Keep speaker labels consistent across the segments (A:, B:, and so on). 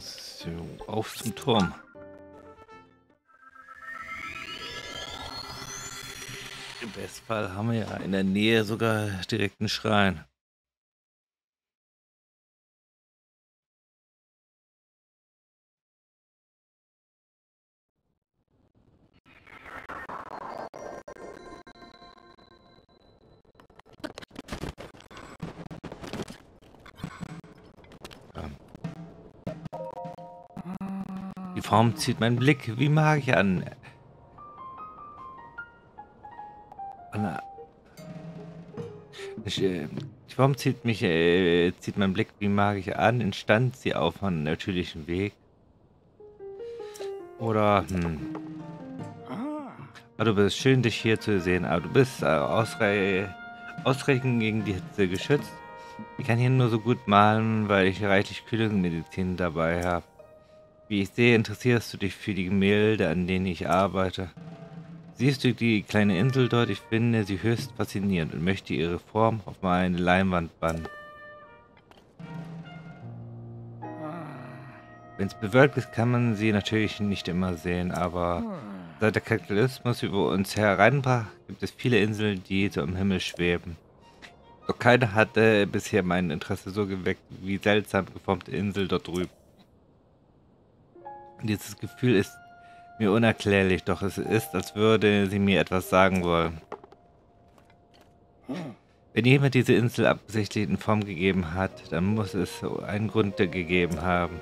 A: So, auf zum Turm. Im Bestfall haben wir ja in der Nähe sogar direkt einen Schrein. Ähm, Die Form zieht meinen Blick wie magisch an. Anna, die Form zieht meinen Blick wie magisch an. Entstand sie auf einem natürlichen Weg? Oder, aber du bist schön, dich hier zu sehen, aber du bist ausreichend gegen die Hitze geschützt. Ich kann hier nur so gut malen, weil ich reichlich Kühlungsmedizin dabei habe. Wie ich sehe, interessierst du dich für die Gemälde, an denen ich arbeite. Siehst du die kleine Insel dort? Ich finde sie höchst faszinierend und möchte ihre Form auf meine Leinwand bannen. Wenn es bewölkt ist, kann man sie natürlich nicht immer sehen, aber seit der Kapitalismus über uns hereinbrach, gibt es viele Inseln, die so im Himmel schweben. Doch keine hatte bisher mein Interesse so geweckt wie seltsam geformte Insel dort drüben. Dieses Gefühl ist mir unerklärlich, doch es ist, als würde sie mir etwas sagen wollen. Wenn jemand diese Insel absichtlich in Form gegeben hat, dann muss es so einen Grund gegeben haben.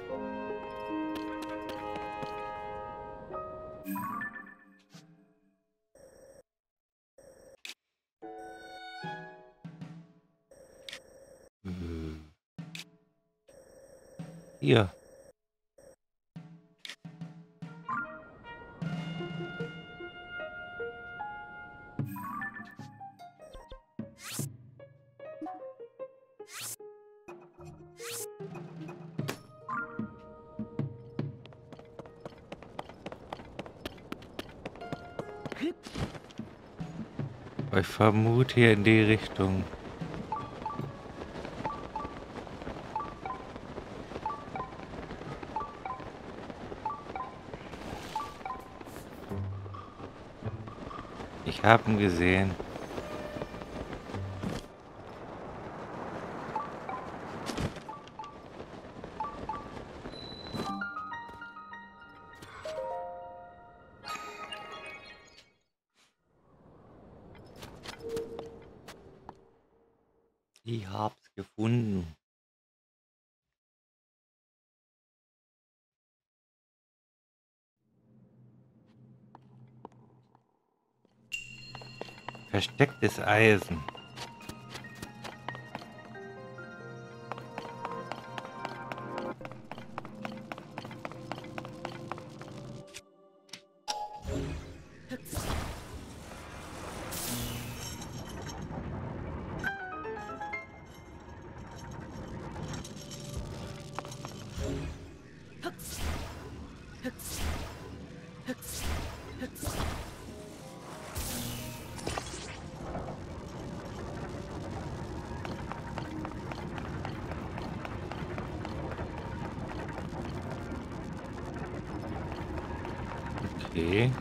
A: Hier. Ich vermute hier in die Richtung. Ich habe ihn gesehen. Ich hab's gefunden. Verstecktes Eisen. Okay.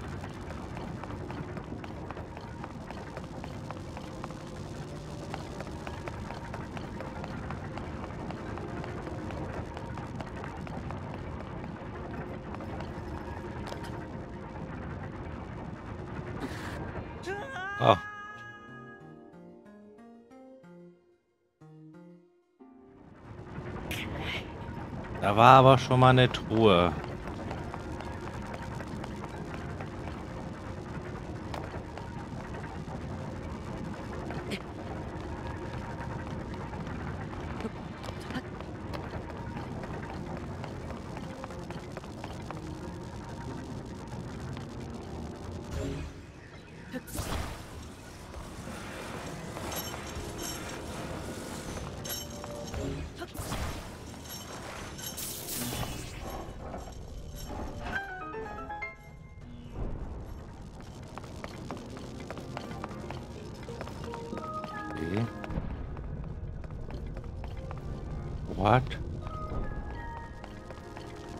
A: Oh. Da war aber schon mal eine Truhe. Okay. What?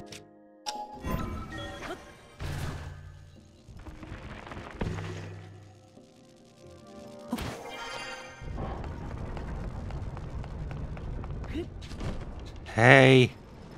A: Hey.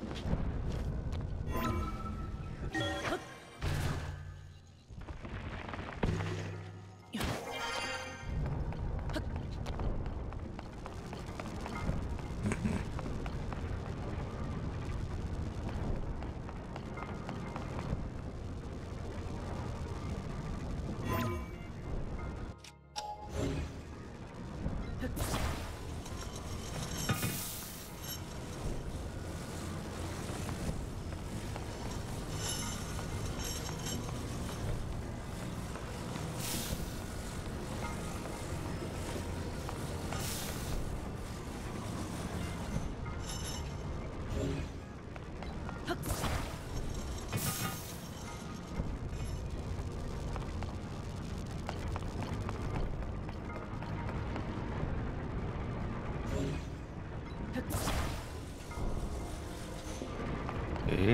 A: Okay.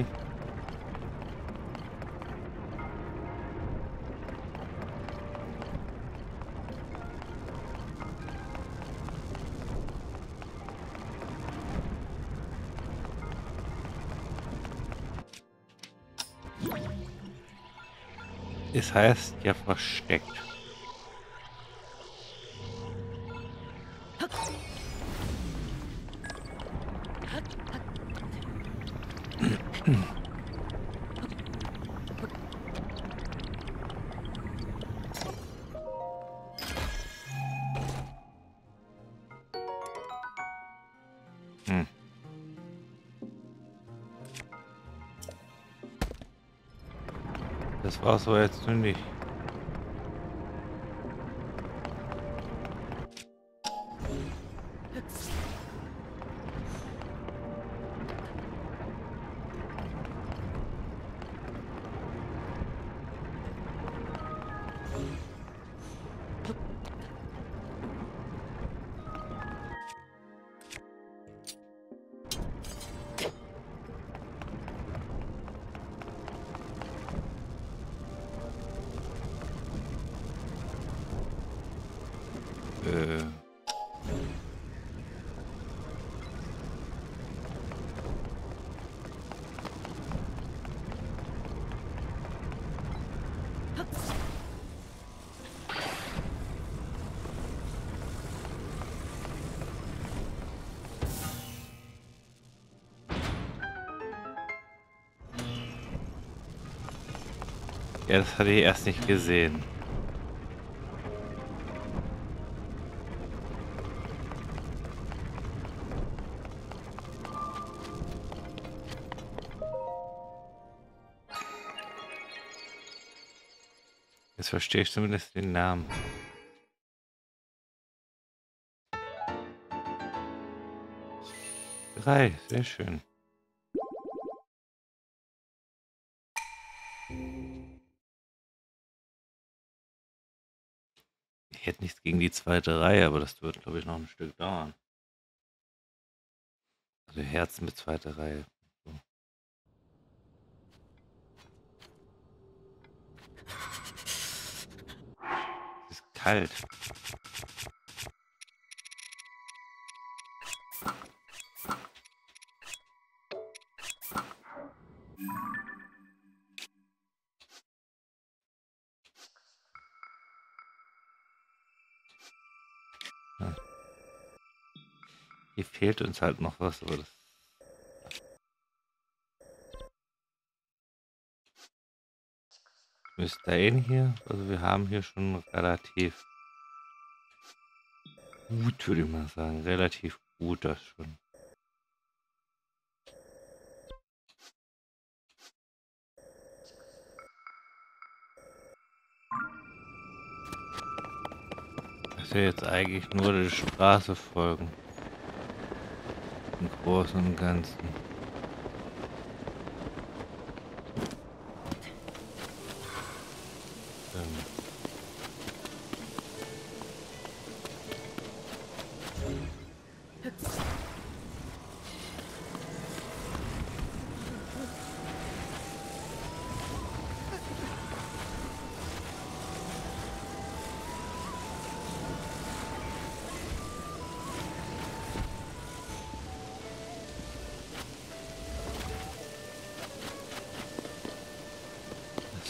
A: Es heißt ja versteckt. Hm. Das war's aber jetzt nur nicht. Äh. Ja, das hatte ich erst nicht gesehen. Jetzt verstehe ich zumindest den Namen. Drei, sehr schön. Ich hätte nichts gegen die zweite Reihe, aber das wird, glaube ich, noch ein Stück dauern. Also Herzen mit zweiter Reihe. So. Es ist kalt. Ja. Hier fehlt uns halt noch was, aber das müsste dahin hier. Also wir haben hier schon relativ gut, würde ich mal sagen. Relativ gut das schon. Das wäre jetzt eigentlich nur der Straße folgen. Im Großen und Ganzen.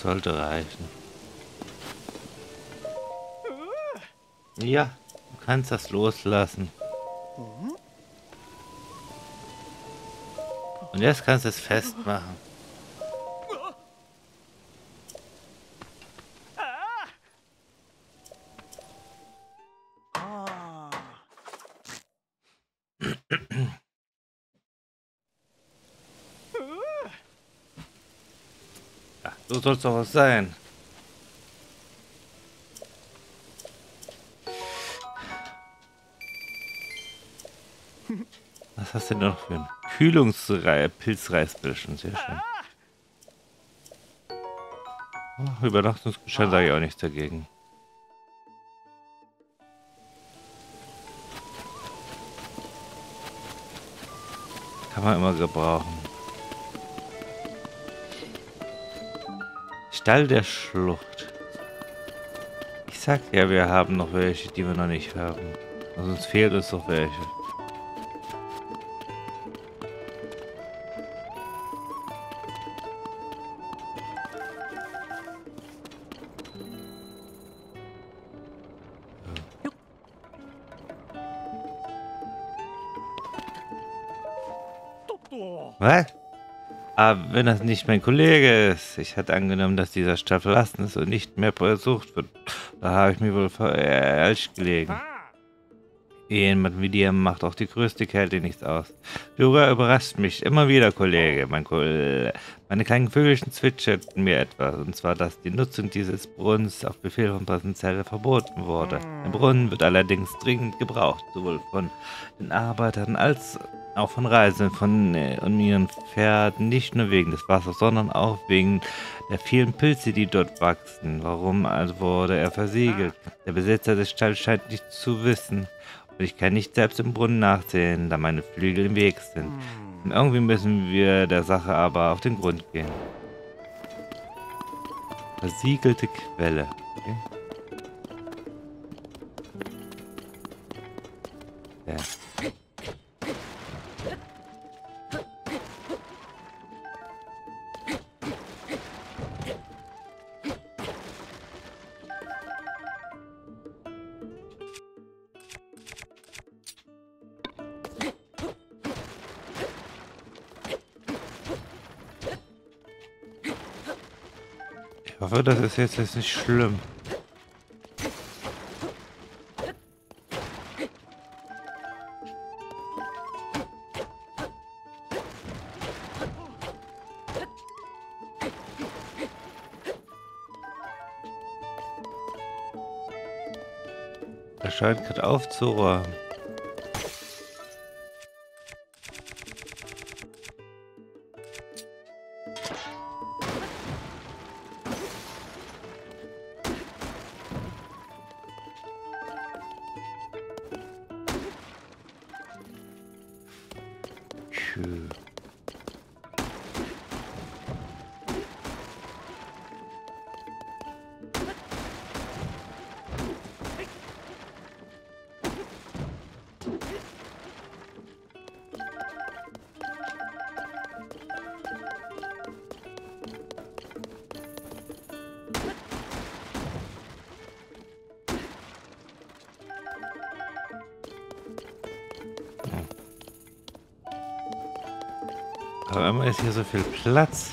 A: sollte reichen. Ja, du kannst das loslassen. Und jetzt kannst du es festmachen. Ja, so soll es doch was sein. Was hast du denn noch für ein Pilzreisbildchen? Sehr schön. Oh, Übernachtungsgutschein sage ich auch nichts dagegen. Kann man immer gebrauchen. Stall der Schlucht. Ich sag ja, wir haben noch welche, die wir noch nicht haben. Sonst fehlt uns noch welche. Was? Aber wenn das nicht mein Kollege ist, ich hatte angenommen, dass dieser Stall verlassen ist und nicht mehr besucht wird. Da habe ich mir wohl falsch gelegen. Jemand wie dir macht auch die größte Kälte nichts aus. Du überraschst mich immer wieder, Kollege. Meine kleinen Vögelchen zwitscherten mir etwas, und zwar, dass die Nutzung dieses Brunnens auf Befehl von Präsenzelle verboten wurde. Der Brunnen wird allerdings dringend gebraucht, sowohl von den Arbeitern als auch von Reisenden und ihren Pferden, nicht nur wegen des Wassers, sondern auch wegen der vielen Pilze, die dort wachsen. Warum also wurde er versiegelt? Der Besitzer des Stalls scheint nicht zu wissen. Und ich kann nicht selbst im Brunnen nachsehen, da meine Flügel im Weg sind. Und irgendwie müssen wir der Sache aber auf den Grund gehen. Versiegelte Quelle. Okay. Ja. Ich hoffe, das ist jetzt nicht schlimm. Er scheint gerade aufzuräumen. Aber immer ist hier so viel Platz.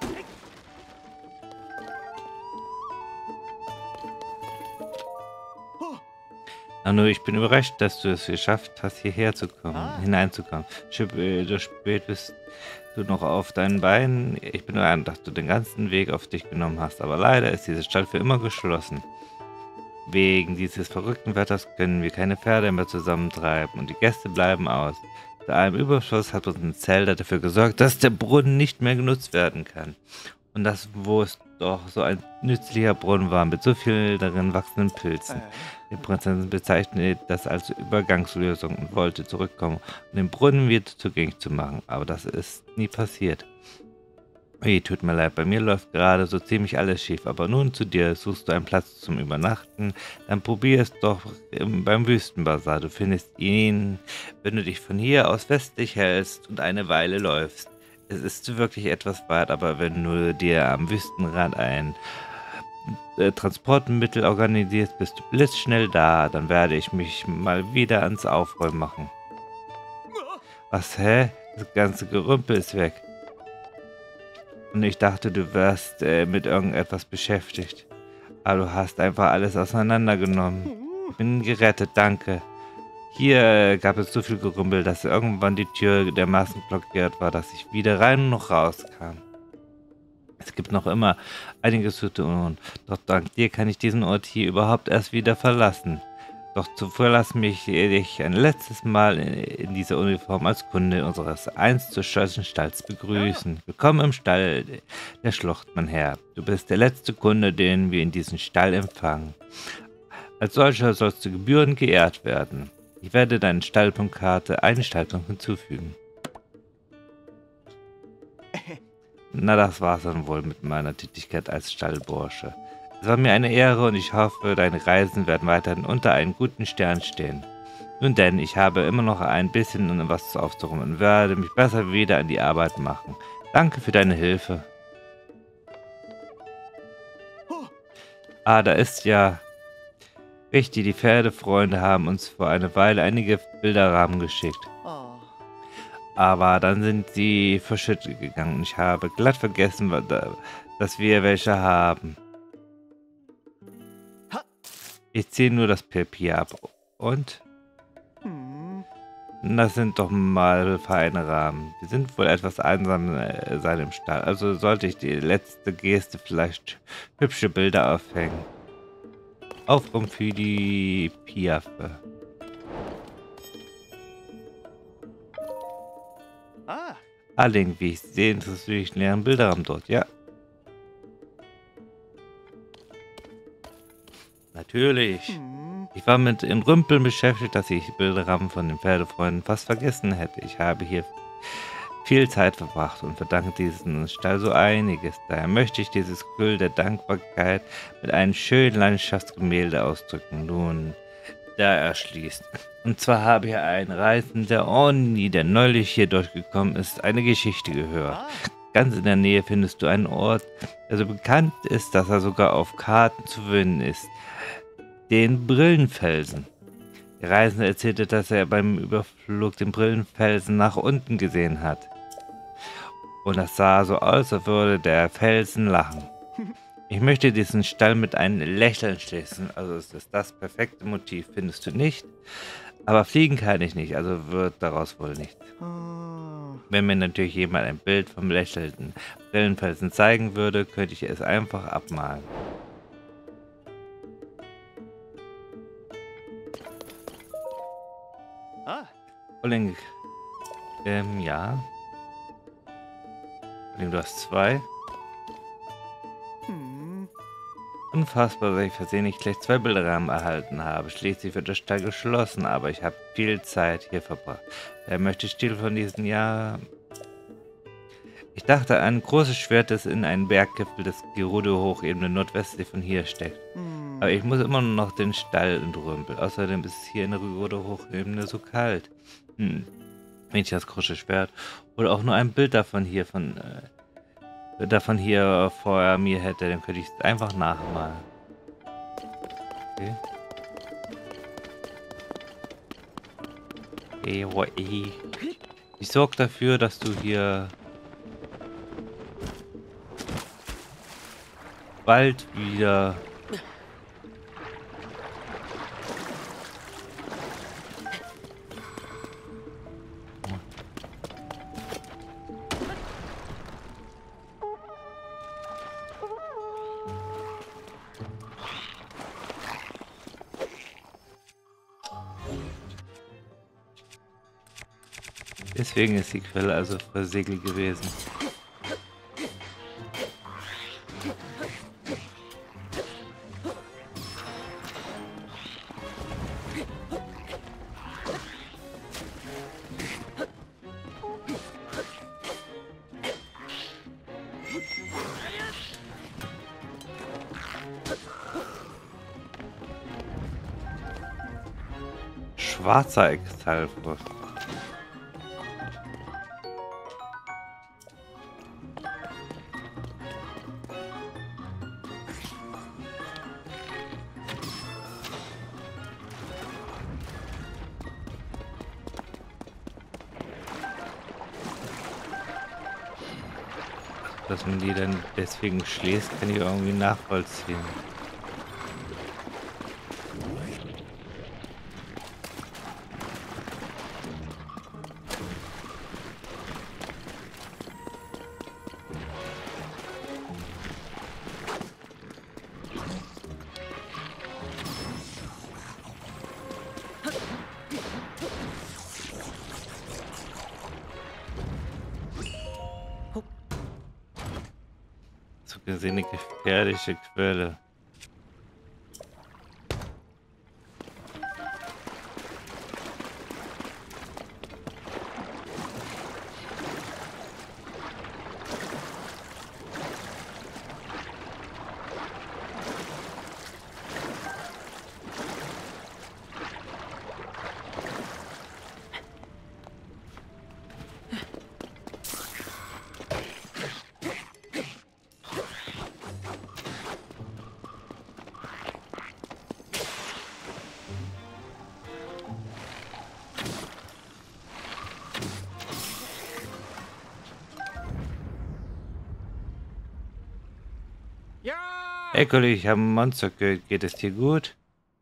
A: Nur ich bin überrascht, dass du es geschafft hast, hierher zu kommen, hineinzukommen. So spät bist du noch auf deinen Beinen. Ich bin nur an, dass du den ganzen Weg auf dich genommen hast. Aber leider ist dieser Stall für immer geschlossen. Wegen dieses verrückten Wetters können wir keine Pferde mehr zusammentreiben und die Gäste bleiben aus. Zu allem Überschuss hat uns ein Zelda dafür gesorgt, dass der Brunnen nicht mehr genutzt werden kann. Und das, wo es doch so ein nützlicher Brunnen war, mit so vielen darin wachsenden Pilzen. Die Prinzessin bezeichnete das als Übergangslösung und wollte zurückkommen, um den Brunnen wieder zugänglich zu machen. Aber das ist nie passiert. Hey, tut mir leid, bei mir läuft gerade so ziemlich alles schief, aber nun zu dir. Suchst du einen Platz zum Übernachten? Dann probier es doch beim Wüstenbazar. Du findest ihn, wenn du dich von hier aus westlich hältst und eine Weile läufst. Es ist wirklich etwas weit, aber wenn du dir am Wüstenrand ein Transportmittel organisierst, bist du blitzschnell da. Dann werde ich mich mal wieder ans Aufräumen machen. Was, hä? Das ganze Gerümpel ist weg. Und ich dachte, du wärst mit irgendetwas beschäftigt. Aber du hast einfach alles auseinandergenommen. Ich bin gerettet, danke. Hier gab es so viel Gerümpel, dass irgendwann die Tür dermaßen blockiert war, dass ich weder rein noch raus kam. Es gibt noch immer einiges zu tun, doch dank dir kann ich diesen Ort hier überhaupt erst wieder verlassen. Doch zuvor lass mich dich ein letztes Mal in dieser Uniform als Kunde unseres einst so stolzen Stalls begrüßen. Willkommen im Stall der Schlucht, mein Herr. Du bist der letzte Kunde, den wir in diesem Stall empfangen. Als solcher sollst du gebührend geehrt werden. Ich werde deiner Stallpunktkarte eine Stallpunkt hinzufügen. Na, das war's dann wohl mit meiner Tätigkeit als Stallbursche. Es war mir eine Ehre und ich hoffe, deine Reisen werden weiterhin unter einem guten Stern stehen. Nun denn, ich habe immer noch ein bisschen was aufzuräumen und werde mich besser wieder an die Arbeit machen. Danke für deine Hilfe. Ah, da ist ja... Richtig, die Pferdefreunde haben uns vor einer Weile einige Bilderrahmen geschickt. Aber dann sind sie verschüttet gegangen und ich habe glatt vergessen, dass wir welche haben. Ich ziehe nur das Papier ab. Und? Das sind doch mal feine Rahmen. Wir sind wohl etwas einsam sein im Stall. Also sollte ich die letzte Geste vielleicht hübsche Bilder aufhängen. Aufräumen für die Piaffe. Allerdings, wie ich sehe, interessiert mich leeren Bilderrahmen dort, ja. Natürlich. Ich war mit dem Rümpeln beschäftigt, dass ich Bilderrahmen von den Pferdefreunden fast vergessen hätte. Ich habe hier viel Zeit verbracht und verdanke diesem Stall so einiges. Daher möchte ich dieses Gefühl der Dankbarkeit mit einem schönen Landschaftsgemälde ausdrücken. Nun, da erschließt. Und zwar habe ich einen Reisender Oni, der neulich hier durchgekommen ist, eine Geschichte gehört. Ganz in der Nähe findest du einen Ort, der so bekannt ist, dass er sogar auf Karten zu finden ist. Den Brillenfelsen. Der Reisende erzählte, dass er beim Überflug den Brillenfelsen nach unten gesehen hat. Und das sah so aus, als würde der Felsen lachen. Ich möchte diesen Stall mit einem Lächeln schließen. Also es ist das perfekte Motiv, findest du nicht? Aber fliegen kann ich nicht, also wird daraus wohl nichts. Wenn mir natürlich jemand ein Bild vom lächelnden Brillenfelsen zeigen würde, könnte ich es einfach abmalen. Olling, ja. Olling, du hast 2. Unfassbar, dass ich versehentlich gleich 2 Bilderrahmen erhalten habe. Schließlich wird der Stall geschlossen, aber ich habe viel Zeit hier verbracht. Wer möchte Stil von diesem Jahr? Ich dachte, ein großes Schwert, das in einen Berggipfel des Gerudo-Hochebene nordwestlich von hier steckt. Aber ich muss immer noch den Stall entrümpeln. Außerdem ist es hier in der Gerudo-Hochebene so kalt. Wenn ich das große Schwert oder auch nur ein Bild davon hier vor mir hätte, dann könnte ich es einfach nachmalen. Okay. Ich sorge dafür, dass du hier bald wieder deswegen ist die Quelle also versiegelt gewesen. Schwarzer Exalfrost. Dass man die dann deswegen schließt, kann ich irgendwie nachvollziehen. So gesehen eine gefährliche Quelle. Hey Kollege, ich habe ein Monster gehört. Geht es dir gut?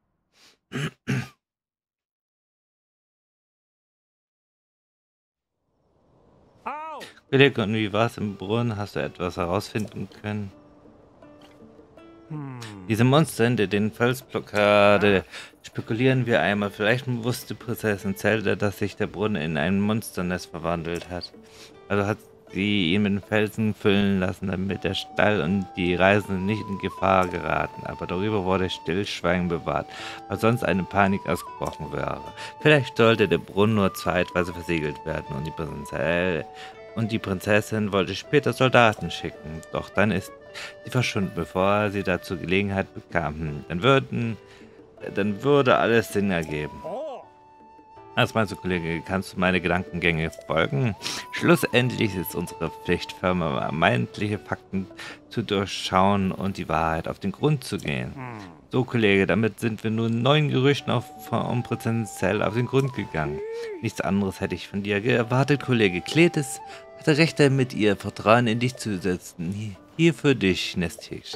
A: Kollege, und wie war es im Brunnen? Hast du etwas herausfinden können? Diese Monster hinter den Felsblockade. Spekulieren wir einmal. Vielleicht wusste Prinzessin Zelda, dass sich der Brunnen in ein Monsternest verwandelt hat. Also hat sie ihn mit den Felsen füllen lassen, damit der Stall und die Reisenden nicht in Gefahr geraten. Aber darüber wurde Stillschweigen bewahrt, weil sonst eine Panik ausgebrochen wäre. Vielleicht sollte der Brunnen nur zeitweise versiegelt werden und die Prinzessin wollte später Soldaten schicken. Doch dann ist sie verschwunden, bevor sie dazu Gelegenheit bekam. Dann würde alles Sinn ergeben. Was meinst du, Kollege? Kannst du meine Gedankengänge folgen? Schlussendlich ist unsere Pflicht, vermeintliche Fakten zu durchschauen und die Wahrheit auf den Grund zu gehen. So, Kollege, damit sind wir nun 9 Gerüchten um Prinzessin auf den Grund gegangen. Nichts anderes hätte ich von dir erwartet, Kollege. Kletis hatte Recht damit, ihr Vertrauen in dich zu setzen. Hier für dich, Nesthäkchen.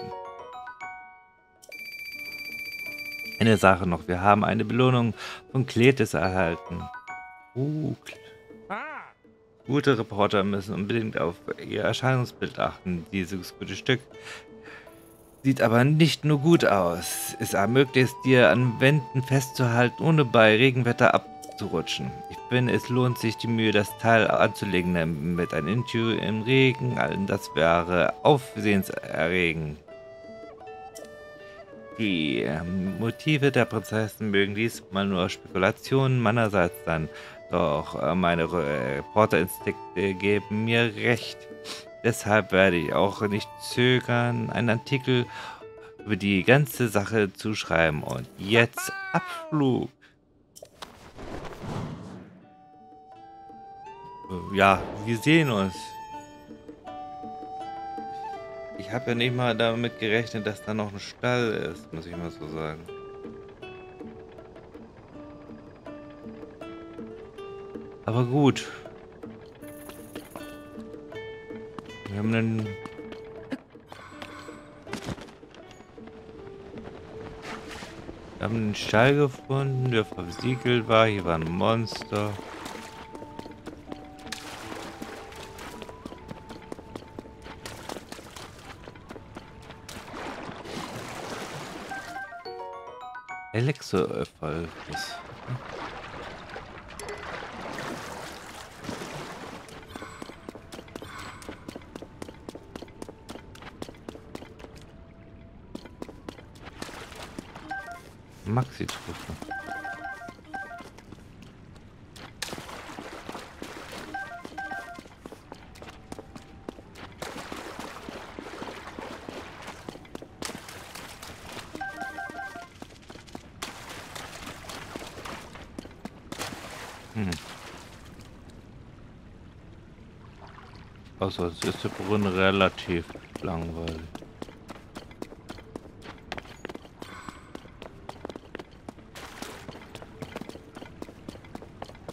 A: Eine Sache noch, wir haben eine Belohnung von Kletis erhalten. Gute Reporter müssen unbedingt auf ihr Erscheinungsbild achten. Dieses gute Stück sieht aber nicht nur gut aus. Es ermöglicht es dir, an Wänden festzuhalten, ohne bei Regenwetter abzurutschen. Ich finde, es lohnt sich die Mühe, das Teil anzulegen, mit einem Interview im Regen. Das wäre aufsehenserregend. Die Motive der Prinzessin mögen diesmal nur Spekulationen meinerseits sein, doch meine Reporterinstinkte geben mir recht. Deshalb werde ich auch nicht zögern, einen Artikel über die ganze Sache zu schreiben. Und jetzt Abflug! Ja, wir sehen uns. Ich habe ja nicht mal damit gerechnet, dass da noch ein Stall ist, muss ich mal so sagen. Aber gut. Wir haben einen Stall gefunden, der versiegelt war. Hier war ein Monster. Elixir-Erfolg. Maxi-Truppe. Also es ist der Brunnen relativ langweilig.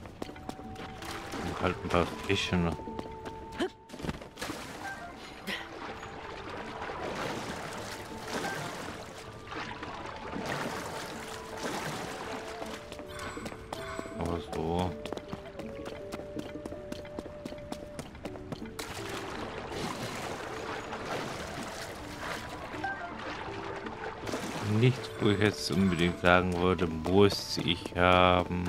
A: Und halt ein paar Fische noch. nichts, wo ich jetzt unbedingt sagen würde, muss ich haben.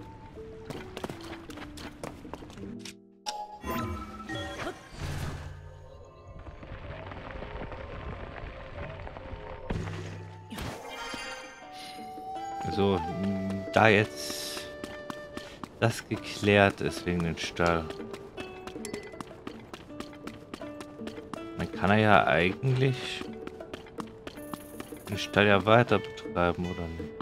A: So, da jetzt das geklärt ist wegen dem Stall. Man kann ja eigentlich den Stall ja weiter betreiben, oder nicht?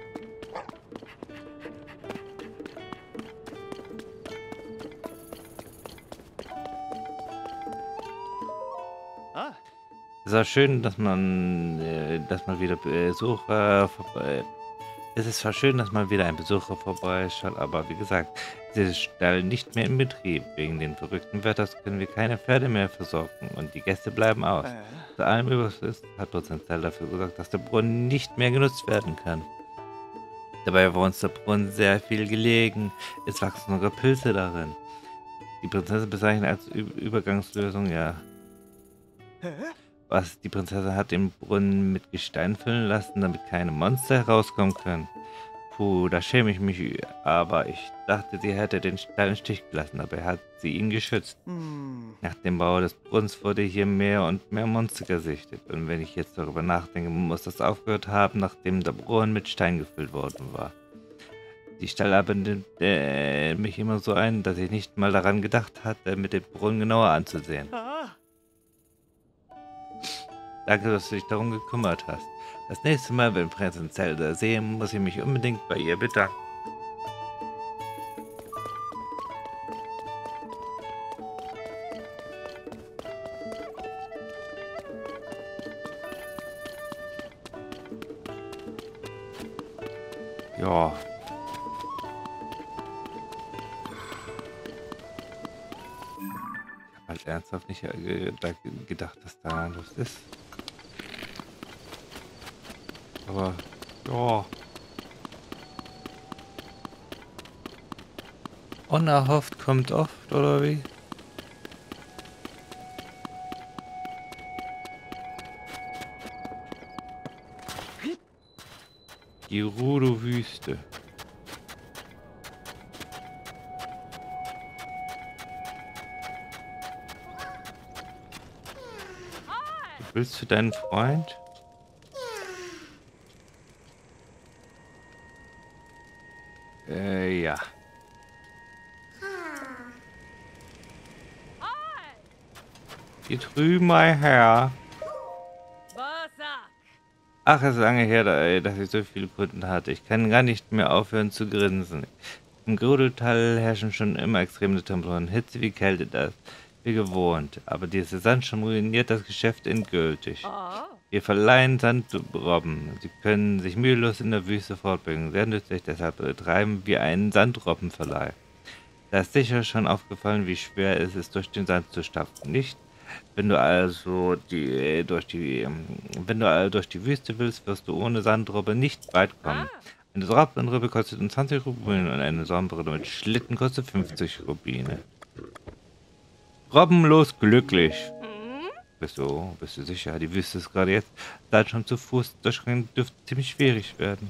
A: Es ist auch schön, dass man wieder Besucher vorbei. Es ist zwar schön, dass mal wieder ein Besucher vorbeischaut, aber wie gesagt, dieser Stall nicht mehr in Betrieb. Wegen den verrückten Wetters können wir keine Pferde mehr versorgen und die Gäste bleiben aus. Zu allem Überfluss hat Potenzial dafür gesorgt, dass der Brunnen nicht mehr genutzt werden kann. Dabei war uns der Brunnen sehr viel gelegen. Es wachsen sogar Pilze darin. Die Prinzessin bezeichnet als Übergangslösung, ja. Was die Prinzessin hat den Brunnen mit Gestein füllen lassen, damit keine Monster herauskommen können. Puh, da schäme ich mich, aber ich dachte, sie hätte den Stall im Stich gelassen, aber hat sie ihn geschützt. Nach dem Bau des Brunnens wurde hier mehr und mehr Monster gesichtet. Und wenn ich jetzt darüber nachdenke, muss das aufgehört haben, nachdem der Brunnen mit Stein gefüllt worden war. Die Stallarbeit nimmt mich immer so ein, dass ich nicht mal daran gedacht hatte, mit dem Brunnen genauer anzusehen. Danke, dass du dich darum gekümmert hast. Das nächste Mal, wenn Prinzessin Zelda sehe, muss ich mich unbedingt bei ihr bedanken. Ja. Ich habe halt ernsthaft nicht gedacht, dass da los ist. Aber, ja. Unerhofft kommt oft, oder wie? Gerudo-Wüste. Willst du deinen Freund? Ja. Hier drüben, mein Herr. Ach, es ist lange her, dass ich so viele Kunden hatte. Ich kann gar nicht mehr aufhören zu grinsen. Im Grudeltal herrschen schon immer extreme Temperaturen, Hitze wie Kälte, das wie gewohnt. Aber dieser Sandsturm ruiniert das Geschäft endgültig. Wir verleihen Sandrobben. Sie können sich mühelos in der Wüste fortbewegen. Sehr nützlich, deshalb betreiben wir einen Sandrobbenverleih. Da ist sicher schon aufgefallen, wie schwer es ist, durch den Sand zu stapfen. Nicht? Wenn du also durch die Wüste willst, wirst du ohne Sandrobbe nicht weit kommen. Eine Sandrobbe kostet 20 Rubine und eine Sandrobbe mit Schlitten kostet 50 Rubine. Robbenlos glücklich. Bist du sicher? Die Wüste ist gerade jetzt, da schon zu Fuß durchgehen, dürfte ziemlich schwierig werden.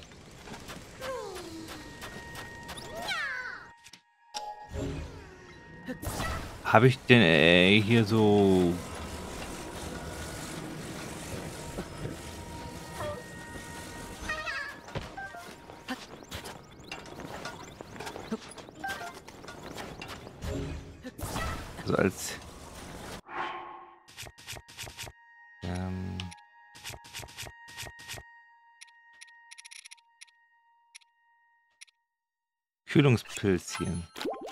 A: Habe ich denn hier so... So als... Kühlungspilzchen.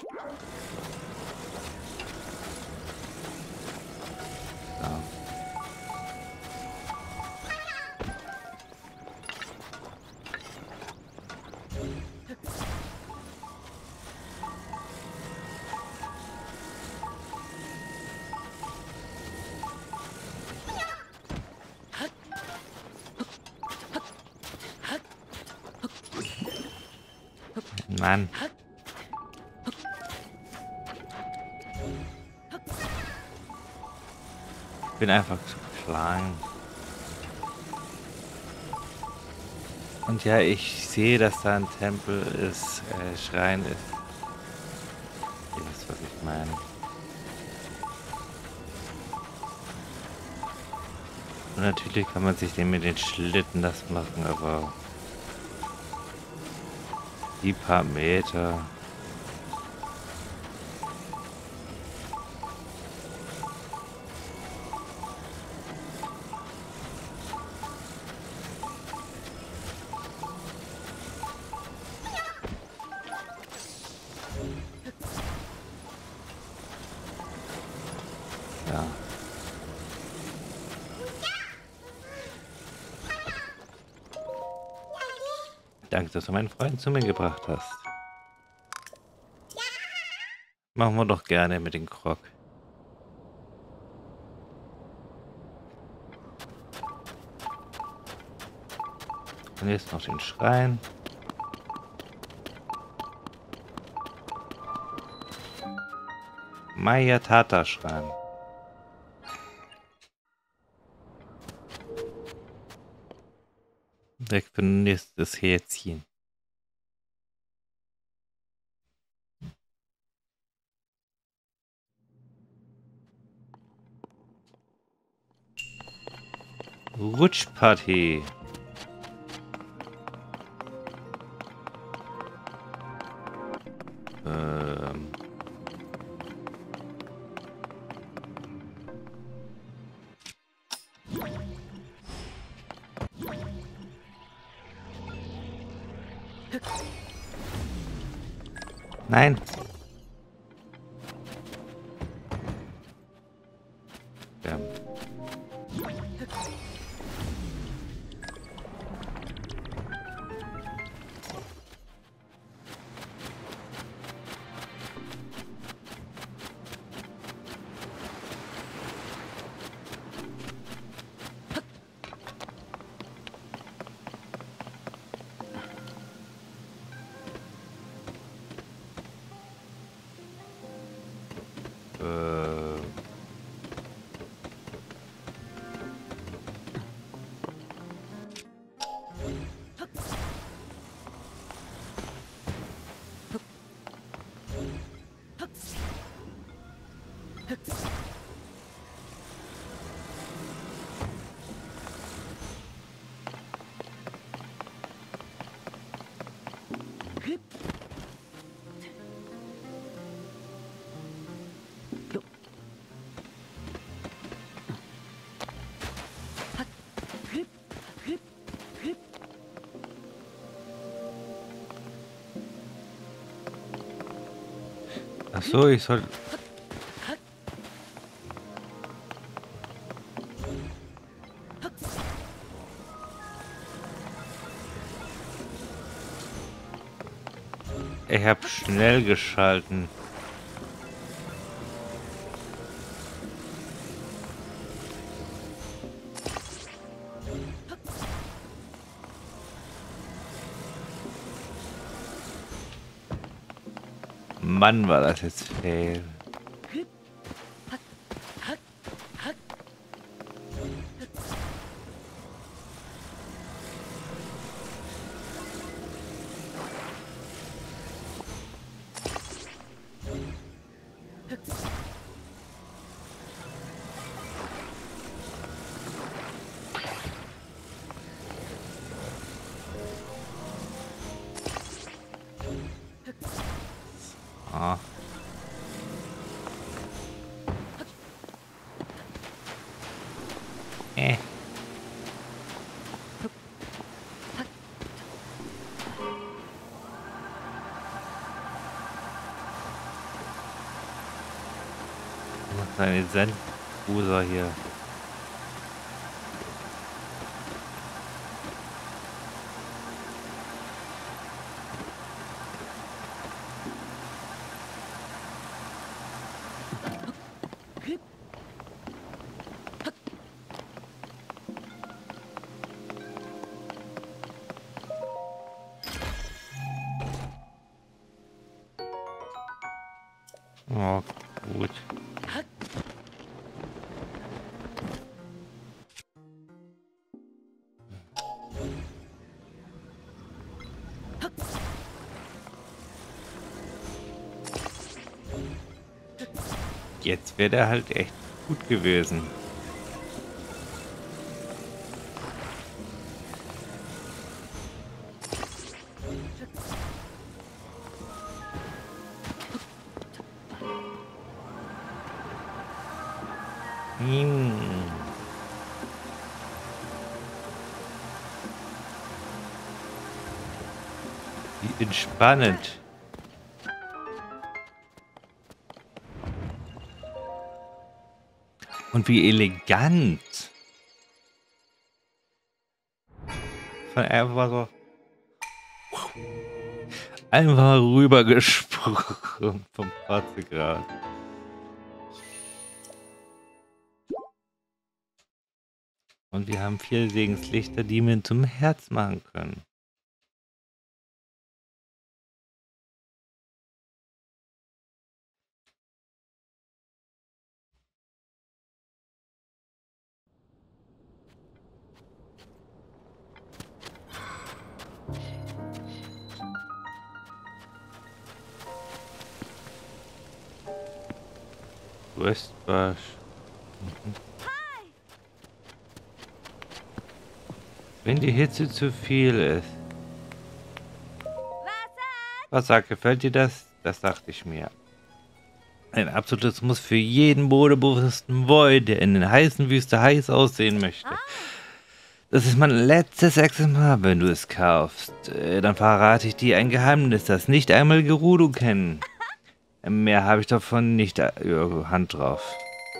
A: Mann. Ich bin einfach zu klein. Und ja, ich sehe, dass da ein Tempel ist, Schrein ist. Ihr wisst, was ich meine. Und natürlich kann man sich den mit den Schlitten das machen, aber die paar Meter. Ja. Danke, dass du meinen Freund zu mir gebracht hast. Machen wir doch gerne mit dem Krog. Und jetzt noch den Schrein. Maya Tata Schrein. Direkt für nächstes herziehen. Rutschparty. Ähm. Nein. Ja. Äh. Ach so, ich soll. Ich habe schnell geschalten. Mann, war das jetzt fail. Ah. Äh. Seine Sandbuser hier. Oh, gut. Jetzt wäre der halt echt gut gewesen. Wie entspannend. Und wie elegant. Von einfach so. Einfach rübergesprungen vom Fahrzeuggrad. Und wir haben 4 Segenslichter, die wir zum Herz machen können. Westbash. Wenn die Hitze zu viel ist. Was sagt, gefällt dir das? Das dachte ich mir. Ein absolutes Muss für jeden modebewussten Boy, der in den heißen Wüste heiß aussehen möchte. Das ist mein letztes Exemplar, wenn du es kaufst. Dann verrate ich dir ein Geheimnis, das nicht einmal Gerudo kennen. Mehr habe ich davon nicht Hand drauf.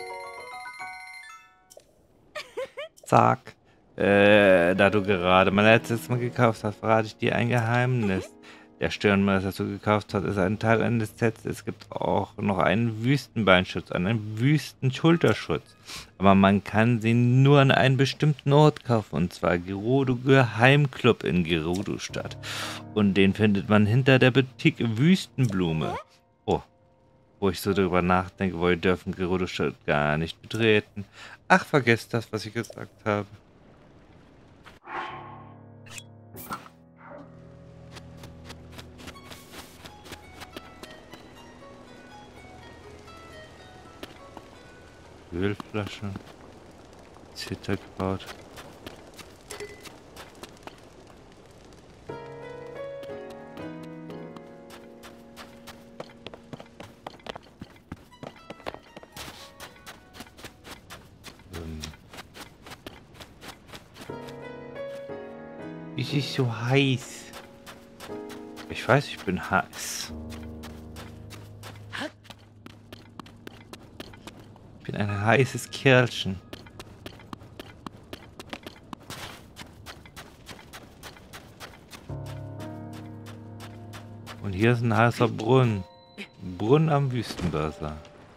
A: Zack. Da du gerade mein letztes Mal gekauft hast, verrate ich dir ein Geheimnis. Der Stirnmesser, das du gekauft hast, ist ein Teil eines Sets. Es gibt auch noch einen Wüstenbeinschutz, einen Wüstenschulterschutz. Aber man kann sie nur an einem bestimmten Ort kaufen, und zwar Gerudo Geheimclub in Gerudo-Stadt. Und den findet man hinter der Boutique Wüstenblume. Oh, wo ich so drüber nachdenke, wir dürfen Gerudo-Stadt gar nicht betreten. Ach, vergesst das, was ich gesagt habe. Ölflasche, Zitterkraut. Es ist so heiß. Ich weiß, ich bin heiß. Ich bin ein heißes Kerlchen. Und hier ist ein heißer Brunnen. Brunnen am Wüstenwasser.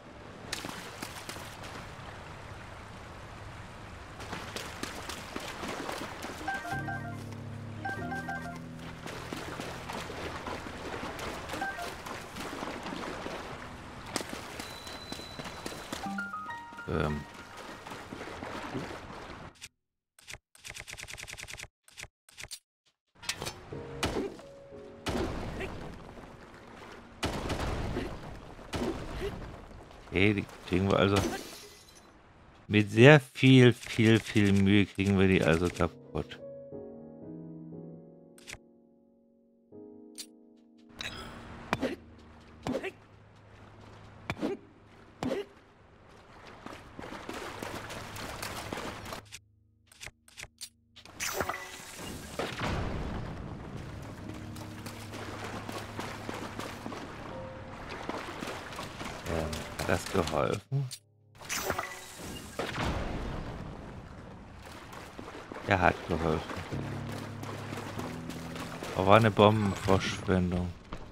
A: Okay, die kriegen wir also mit sehr viel Mühe kriegen wir die also kaputt. Hat das geholfen? Ja, hat geholfen. Aber eine Bombenverschwendung.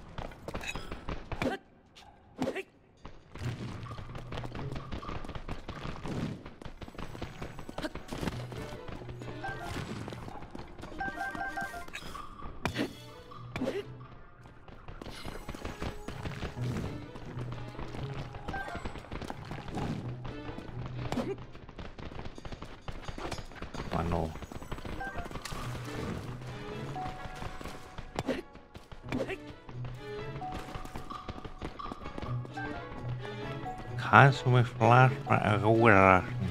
A: Mano. Kannst du mich vielleicht mal in Ruhe lassen?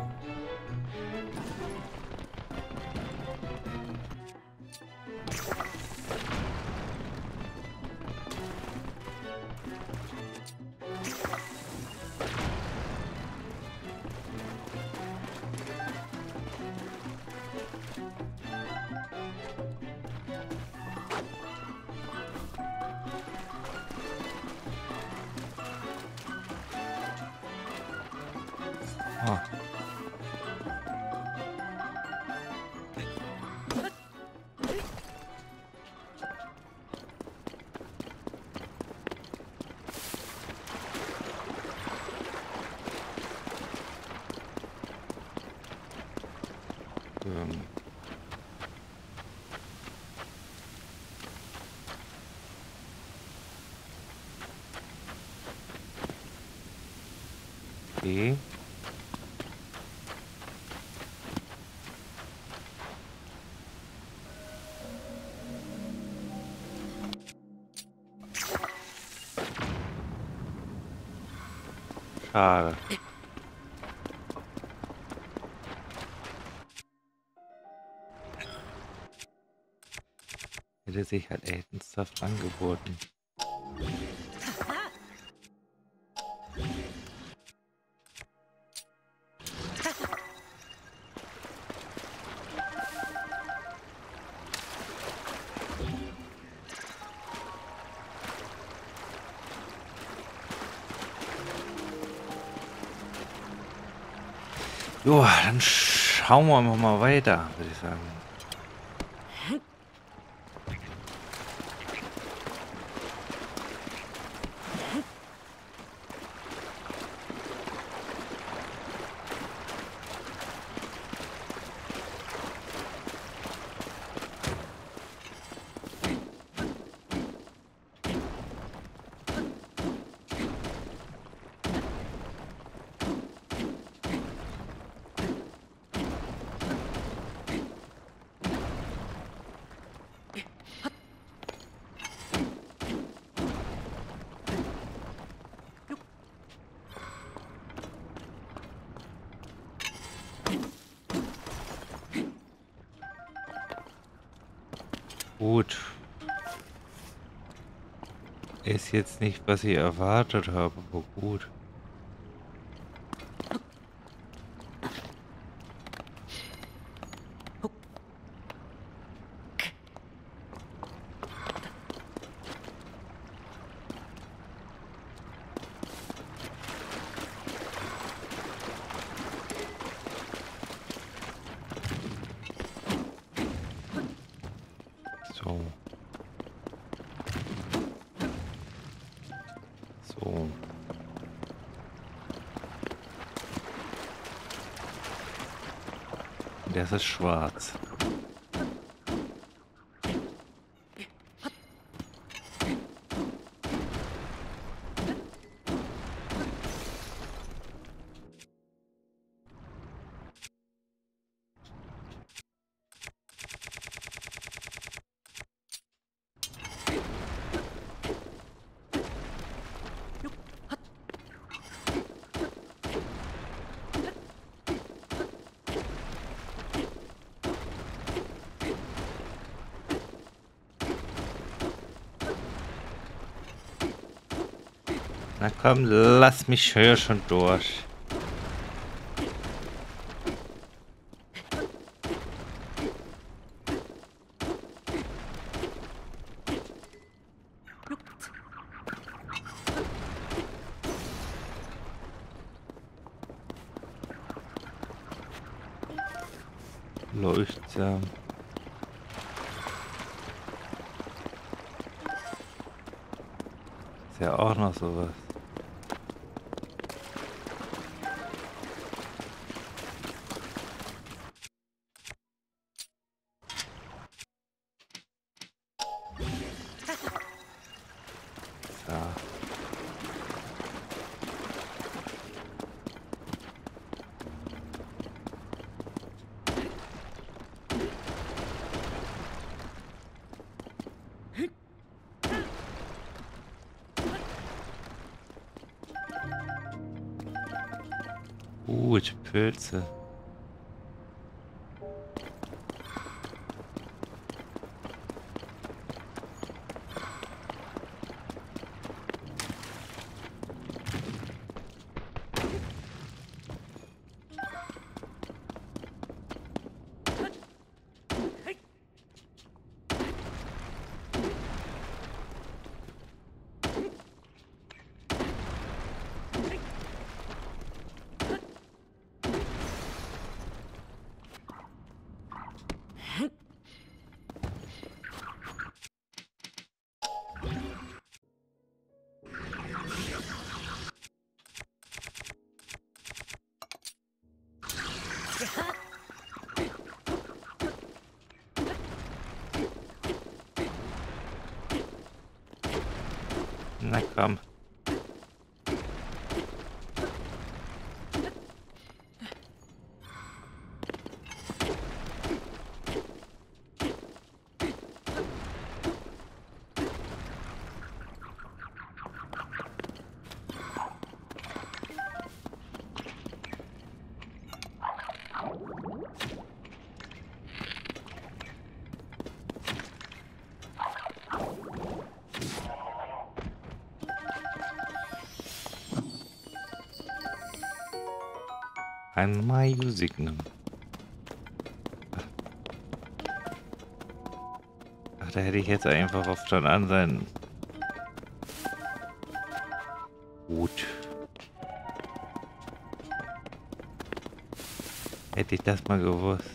A: Oh. Okay. Schade. Hätte sich halt echt ein Stuff angeboten. Jo, dann schauen wir einfach mal weiter, würde ich sagen. Gut. Ist jetzt nicht, was ich erwartet habe, aber gut. So. So. Das ist schwarz. Na komm, lass mich hier schon durch. Leuchtsam. Ist ja auch noch sowas. So. Gut, Pilze. Na komm. Ein Mayu-Signum. Ach, da hätte ich jetzt einfach auf John an sein. Gut. Hätte ich das mal gewusst.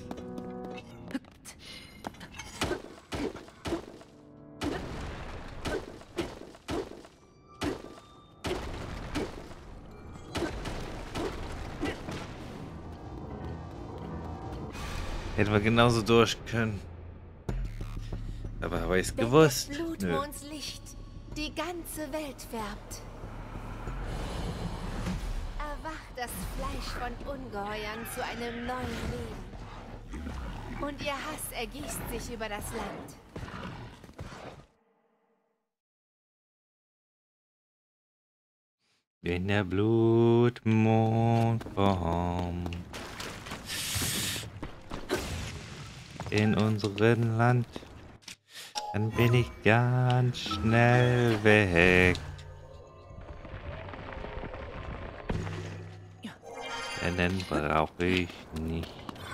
A: Hätten wir genauso durch können. Aber habe ich es gewusst?
B: Wenn des Blutmonds Licht die ganze Welt färbt, erwacht das Fleisch von Ungeheuern zu einem neuen Leben. Und ihr Hass ergießt sich über das Land.
A: Wenn der Blutmond kommt in unserem Land, dann bin ich ganz schnell weg. Denn dann brauche ich nicht.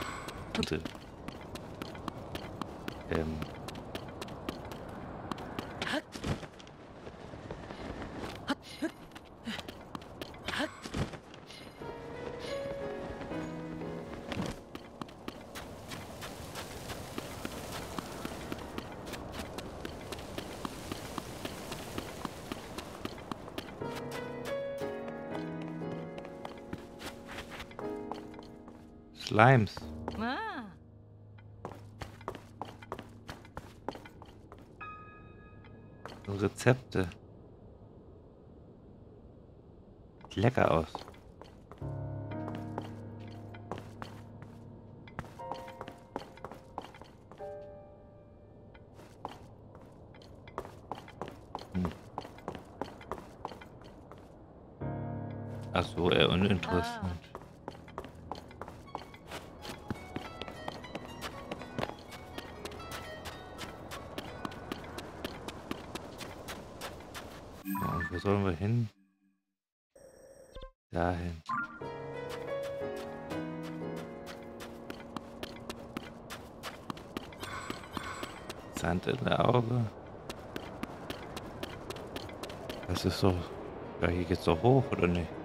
A: Ähm, Slimes.
B: Ah.
A: Und Rezepte. Sieht lecker aus. Ach so, eher uninteressant. Ja, und wo sollen wir hin? Dahin. Sand in der Auge. Das ist so. Ja, hier geht's doch hoch, oder nicht?